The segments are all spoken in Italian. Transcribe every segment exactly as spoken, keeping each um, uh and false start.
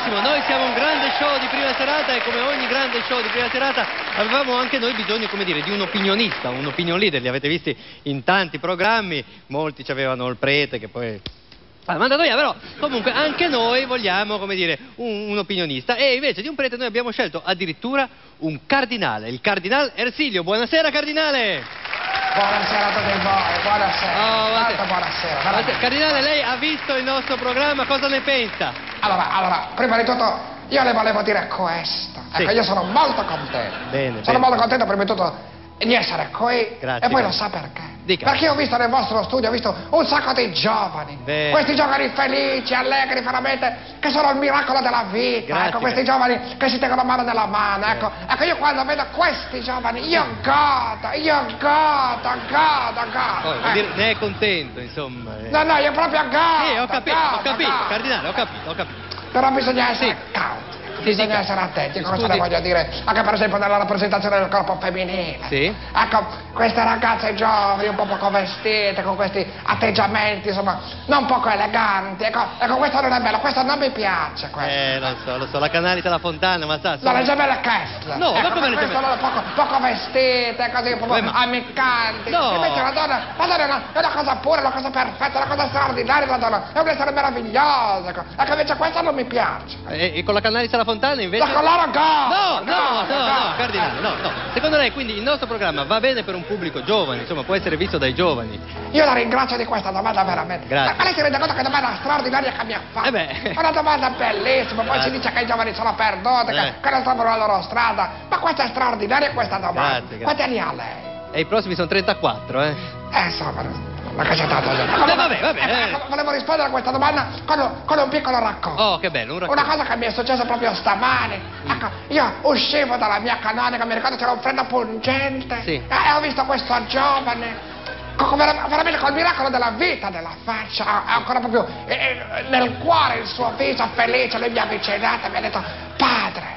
benissimo, noi siamo un grande show di prima serata e come ogni grande show di prima serata avevamo anche noi bisogno, come dire, di un opinionista, un opinion leader, li avete visti in tanti programmi, molti avevano il prete che poi ha mandato via, però comunque anche noi vogliamo, come dire, un, un opinionista e invece di un prete noi abbiamo scelto addirittura un cardinale, il cardinal Ersilio. Buonasera cardinale! Buonasera a tutti voi, buonasera. Oh, Tanto buonasera. buonasera. Cardinale, lei ha visto il nostro programma, cosa ne pensa? Allora, allora, prima di tutto io le volevo dire questo. Sì. Ecco, io sono molto contento. Bene, Sono bene. molto contento prima di tutto di essere qui. Grazie, e poi grazie. lo sa perché? Dica. Perché ho visto nel vostro studio, ho visto un sacco di giovani. Bene. Questi giovani felici, allegri, veramente, che sono il miracolo della vita. Grazie, ecco, questi grazie. giovani che si tengono mano nella mano. Ecco, ecco, io quando vedo questi giovani, io godo, io godo, godo, godo. Oh, vuol ecco. dire, ne è contento, insomma. eh. No, no, io proprio godo. Sì, ho capito, godo, ho capito, godo. cardinale, ho capito, ho capito. Però bisogna essere Sì. cauti, Sì, bisogna dica. essere attenti, cosa Scusi. le voglio dire? Anche per esempio nella rappresentazione del corpo femminile. Sì. Ecco, queste ragazze giovani, un po' poco vestite, con questi atteggiamenti, insomma, non poco eleganti. Ecco, ecco, questo non è bello, questo non mi piace, questo. Eh, lo so, lo so, la Canalita La Fontana, ma sa... No, sono- le gemelle Kessler. No, ma ecco, come le questo gemelle? loro poco, poco vestite, così, un po' Beh, ma- ammiccanti. No. Invece la donna, la donna è una, è una cosa pura, è una cosa perfetta, è una cosa straordinaria, la donna è un essere meraviglioso. Ecco, ecco invece questo non mi piace. E, e con la Canalita La Fontana invece... La colora godo, No, no, godo, no, no, godo. cardinale, no, no. Secondo lei quindi il nostro programma va bene per un pubblico giovane, insomma, può essere visto dai giovani? Io la ringrazio di questa domanda veramente. Grazie. Ma lei si rende conto che domanda straordinaria che mi ha fatto? Eh beh. È una domanda bellissima, poi Grazie. si dice che i giovani sono perduti, che, Eh. che non trovano la loro strada. Ma questa è straordinaria questa domanda. Grazie, grazie. Quanti anni ha lei? E i prossimi sono trentaquattro, eh? Eh, insomma, ma che c'è tanto già. Vabbè, vabbè, vabbè, Eh, eh. ecco, volevo rispondere a questa domanda con un, con un piccolo racconto. Oh, che bello, un racconto. Una cosa che mi è successa proprio stamani. Ecco, io uscivo dalla mia canonica, mi ricordo c'era un freddo pungente. Sì. E, e ho visto questo giovane. co- vera- Veramente col miracolo della vita, della faccia, ha- ancora proprio eh, eh, nel cuore il suo viso felice. Lui mi ha avvicinato e mi ha detto: padre,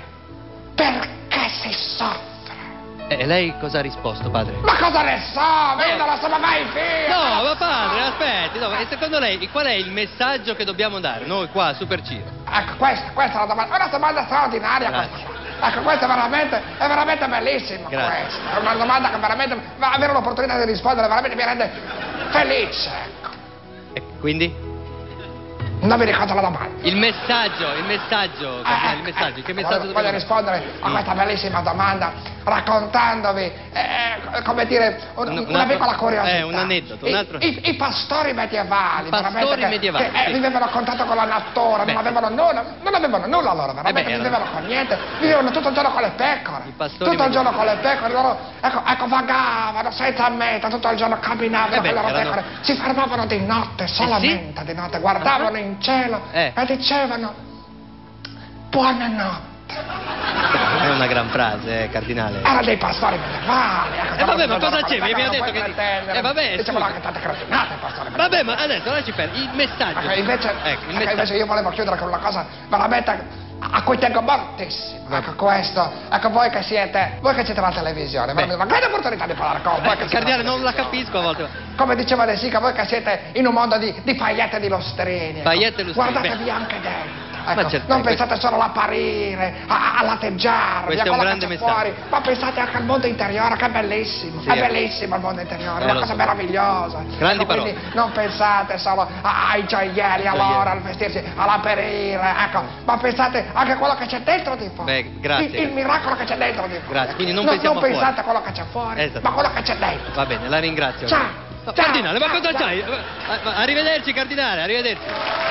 perché si soffre? E lei cosa ha risposto, padre? Ma cosa ne so? Ma io non lo so mai figlio! No, ma padre, aspetti, no, e secondo lei qual è il messaggio che dobbiamo dare noi qua a Super Ciro? Ecco, questa, questa è una domanda, è una domanda straordinaria Grazie. questa. Ecco, questa è veramente, è veramente bellissima. Grazie. Questa. È una domanda che veramente, ma avere l'opportunità di rispondere veramente mi rende felice. Ecco. E quindi? Non mi ricordo la domanda. Il messaggio, il messaggio, Ah, il messaggio, che ecco, messaggio voglio, dobbiamo voglio dare? rispondere a Mm. questa bellissima domanda raccontandovi, eh, come dire, un- Un- un una altro- piccola curiosità. eh, un aneddoto, un I- altro- I, i pastori medievali, Pastori veramente, che, medievali, che, eh, sì. vivevano a contatto con la natura, Beh. non avevano nulla, non avevano nulla loro, veramente, Eh beh, non erano- vivevano con niente, vivevano tutto il giorno con le pecore, I pastori tutto il giorno con medievali. le pecore, loro, ecco, ecco, vagavano senza meta, tutto il giorno camminavano Eh beh, con le loro erano- pecore, si fermavano di notte, solamente di notte, guardavano in cielo Eh. e dicevano: buonanotte. È una gran frase, eh, cardinale. Erano dei pastori medievali. ecco, Eh, vabbè, ma non cosa lo c'è? Mi non abbiamo lo detto puoi che- pretendere. Eh, vabbè, Dicevano scusi. anche tante cretinate i pastori medievali. Vabbè, ma adesso lei ci fermi, il messaggio. Ecco, invece, ecco, il ecco, messaggio. invece io volevo chiudere con una cosa veramente a cui tengo moltissimo. Ecco questo, ecco voi che siete, voi che siete alla televisione, Beh. veramente una grande opportunità di parlare con voi. che Eh, siete cardinale, alla non la televisione. capisco a volte. Come diceva De Sica, voi che siete in un mondo di, di pagliette e di lustrini. ecco. Pagliette e lustrini, Guardatevi beh. anche dentro. Ma Ecco, certo, non eh, pensate solo all'apparire, a, a latteggiarvi, Questo a è un quello grande che c'è messaggio. fuori, ma pensate anche al mondo interiore, che è bellissimo, Sì, è eh. bellissimo il mondo interiore, è Eh, una lo cosa so. meravigliosa. Grandi Ecco, quindi parole. non pensate solo a- ai gioielli, all'oro, al vestirsi, all'apparire, ecco, ma pensate anche a quello che c'è dentro di voi. Beh, grazie. Il, il miracolo che c'è dentro di voi. Grazie, quindi non non, pensiamo non a fuori. pensate a quello che c'è fuori, Esatto. ma a quello che c'è dentro. Va bene, la ringrazio. Ciao, No, ciao, cardinale, ma ciao, cosa ciao. c'hai? Eh, ma- Arrivederci, cardinale, arrivederci.